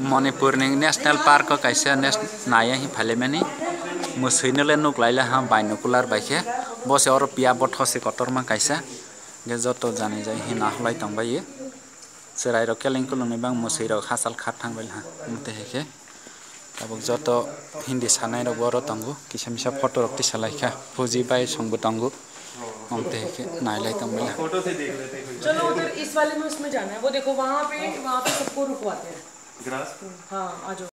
Manipur national park कैसे नाया ही फाले में मुसैनले नुकलाइले हाँ बाइनोकुलार बाइके बस और पिया बथसे कतर मा कैसे जो तो जाने जाए ही नाहलाई तंबाई सेराइ रो केलिंग कुलुंग बांग मुसै रो हासाल खाट थांबाय हा मते हेके तब जो तो हिंदी सानाय रो बर तंगु किसा मिसा फोटो रक्ति सलाइखा फुजी बाय संगु तंगु मते हेके नाइलाई तंबाय फोटो से देख लेते हैं। चलो उधर इस वाले में उसमें जाना है, वो देखो वहाँ पे सबको रुकवाते हैं। ग्रास हाँ आ जाओ।